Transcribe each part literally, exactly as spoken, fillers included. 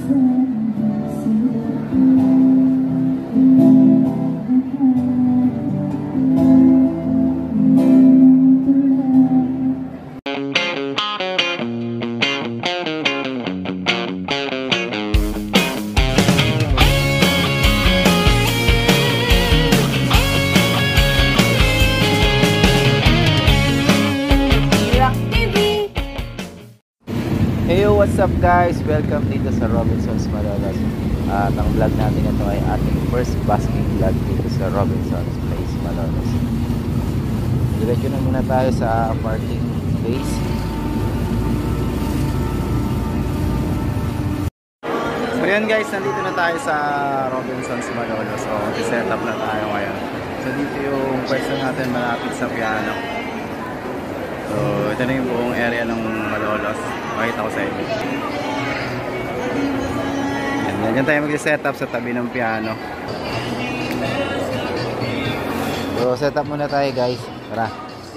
What's up guys? Welcome dito sa Robinson's Malolos. At uh, ang vlog natin ito ay ating first busking vlog dito sa Robinson's Place Malolos. Diretso na muna tayo sa parking space. So yan guys, nandito na tayo sa Robinson's Malolos. So set up na tayo ngayon. So dito yung pwesto natin malapit sa piano. So ito na yung buong area ng Malolos. Makita ko sa inyo. Yan, yan tayo mag-set up sa tabi ng piano. So set up muna tayo guys. Tara.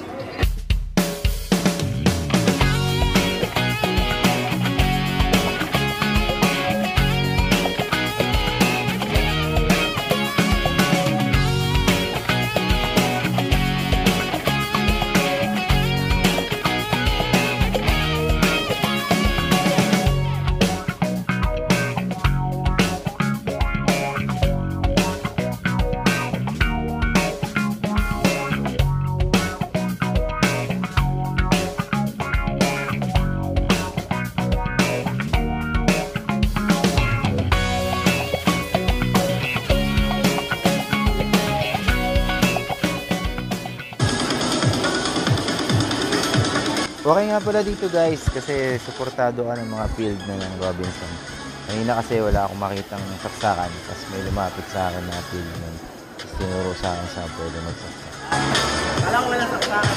Okay nga pala dito guys kasi suportado ka ng mga field na ng Robinson. Kanina kasi wala akong makitang saksakan tapos may lumapit sa akin na field na tapos tinuro sa akin sa pwede magsaksak. Alam ko wala saksakan.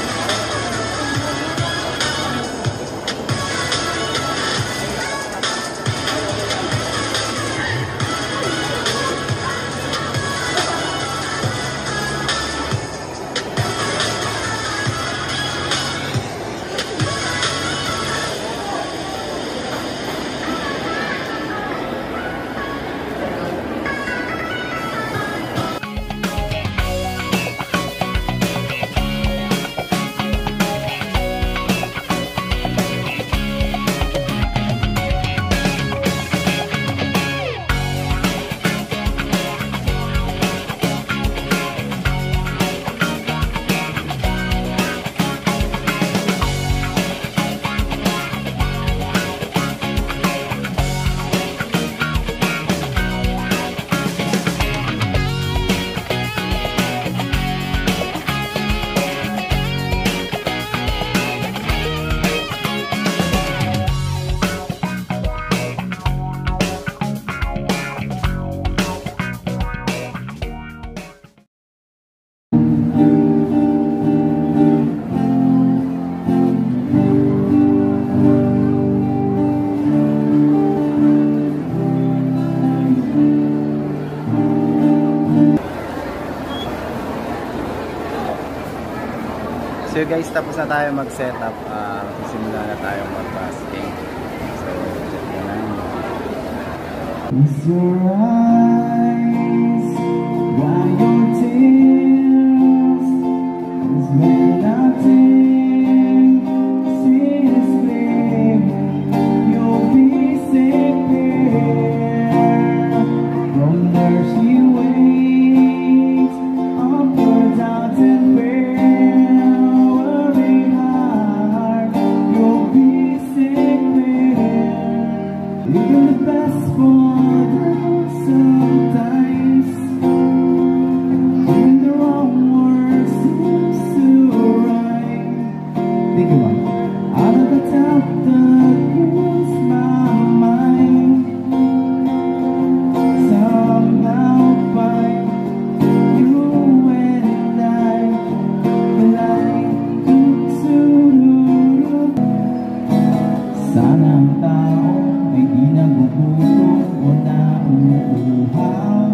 So guys, tapos na tayo mag-setup. Uh, Simula na tayo mag-busking. So, check na lang. Close your eyes, dry your tears. There's nothing, seriously. You'll be safe here. From there she waits, upwards out and prayer. Even the best one sometimes, even the wrong word seems to rhyme. Think about it. Out of the doubt that fills my mind, somehow find you and I like to do. Sana ang tao ay di nagugutom o nauuhaw.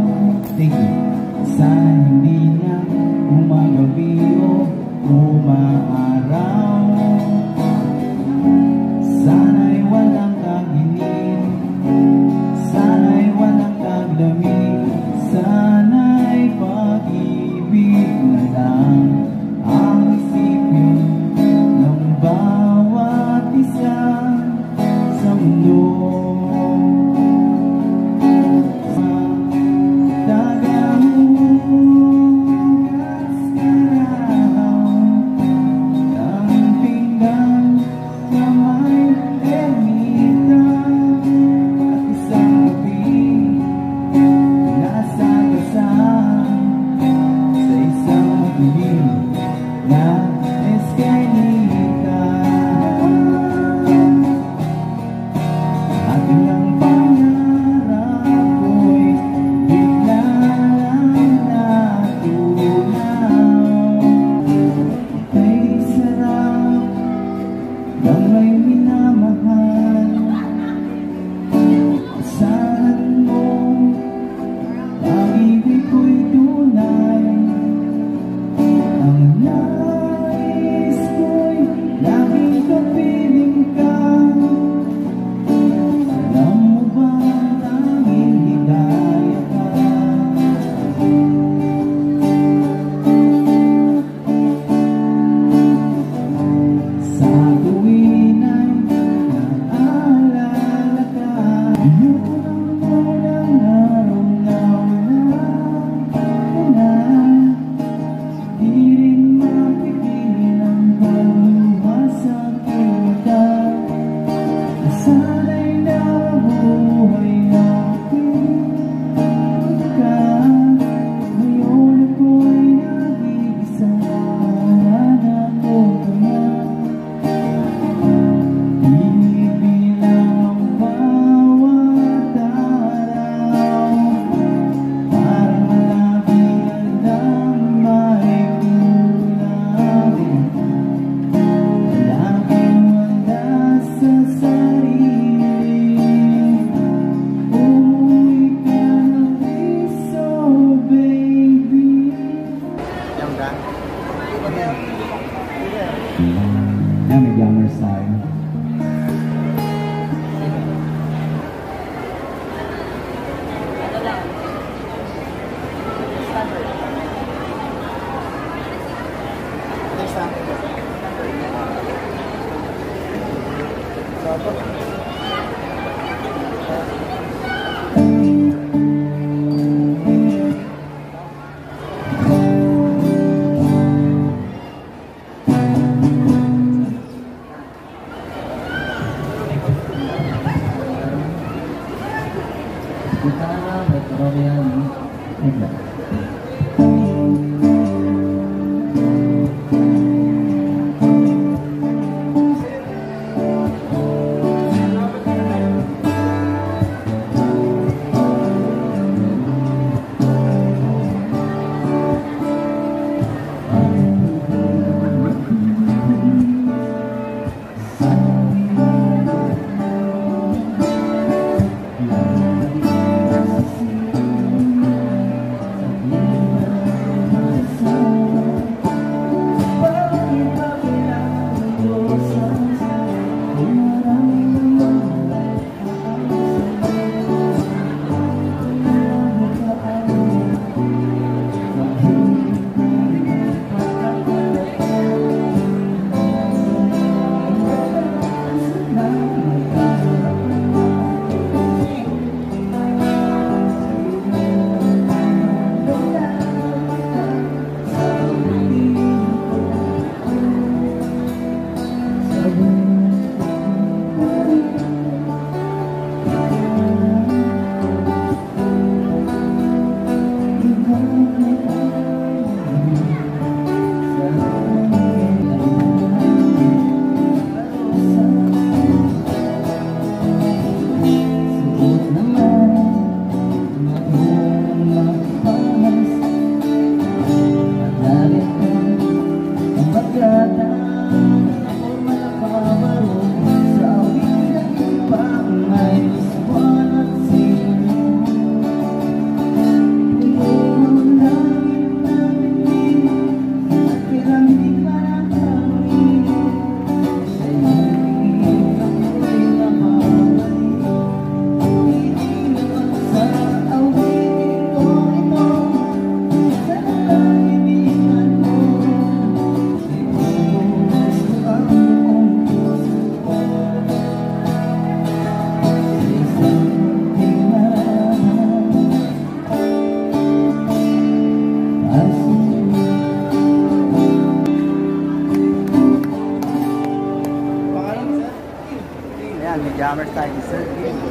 Jammers tayo, sir.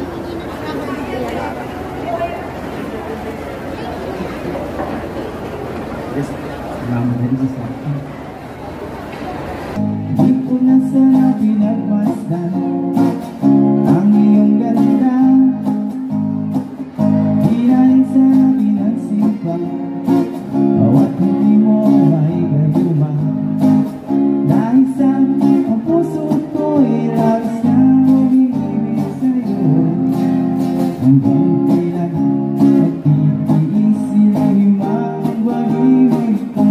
Yes, salamat din sa akin. Di ko na sana pinagmasdan ang iyong ganda. Di na rin sana pinagsimpan bawat hindi mo ay gayuma. Dahil sa ang puso ko'y labis na umibig sa'yo. Hanggang kailan magtitiis sinimang wahimig ko.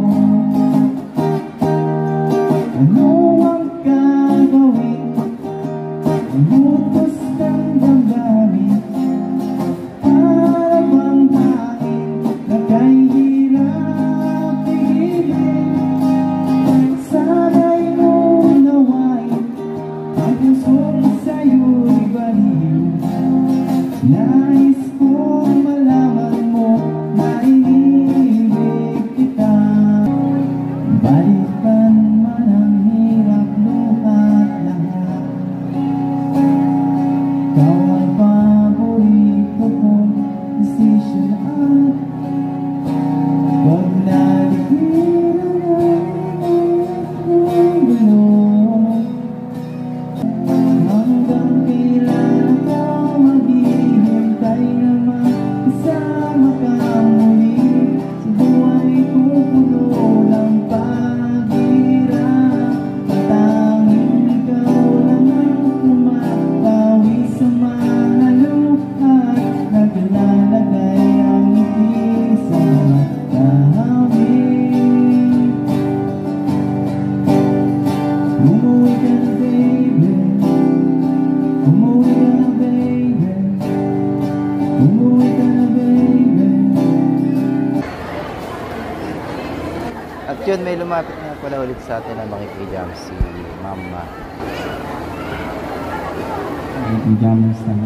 Ano ang gagawin? Ang utos ng damdamin para bang tanging na kay hirap pigilin. Sana'y unawain ang pusong sa'yo'y baliw. Nais kong malaman mo na iniibig kita. Balikan man ang hirap luhat lahat. Ikaw ang paborito kong desisyon at huwag naligiran ang gulo. Hanggang kailan ako maghihintay na makasama ka muli. Sa buhay ko puno ng paghirap. Tanging ikaw lang ang pumapawi sa mga luhat. Naglalagay ang ngiti sa mga kahawig. Umuwi ka na baby, umuwi ka na baby, umuwi ka na baby. At yun, may lumapit nga pala ulit sa atin na makikijam si Mama. Ang jammers tayo.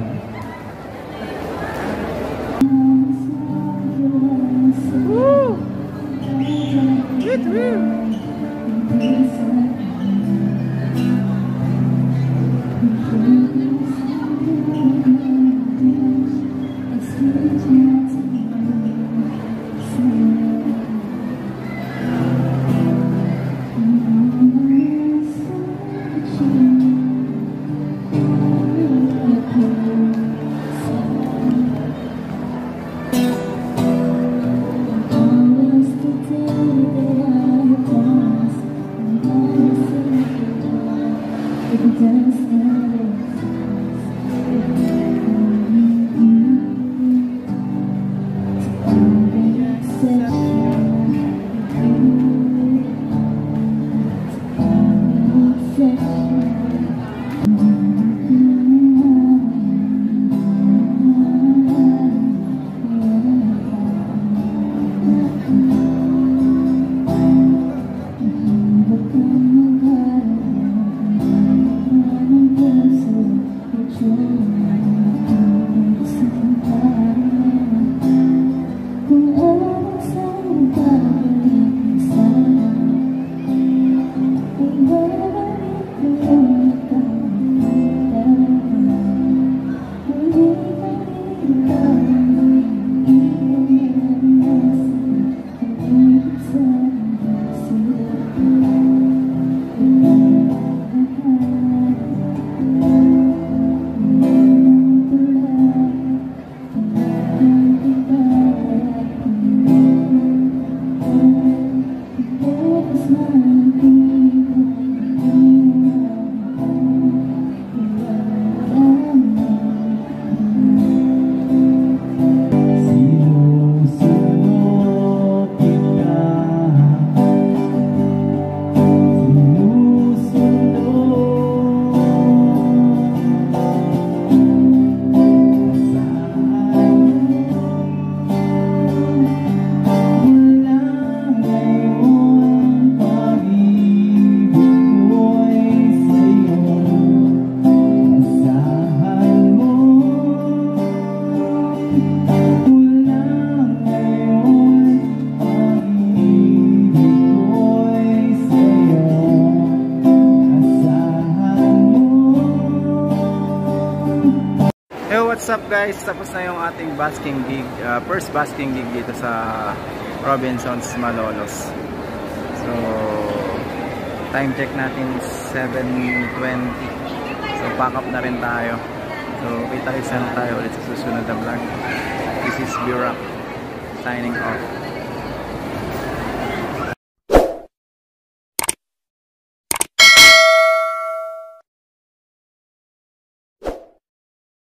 Yo, what's up guys? Tapos na yung ating basking gig, uh, first basking gig dito sa Robinsons, Malolos. So, time check natin seven twenty. So, pack up na rin tayo. So, kita-kita na tayo ulit sa susunod na vlog. This is Vrock signing off.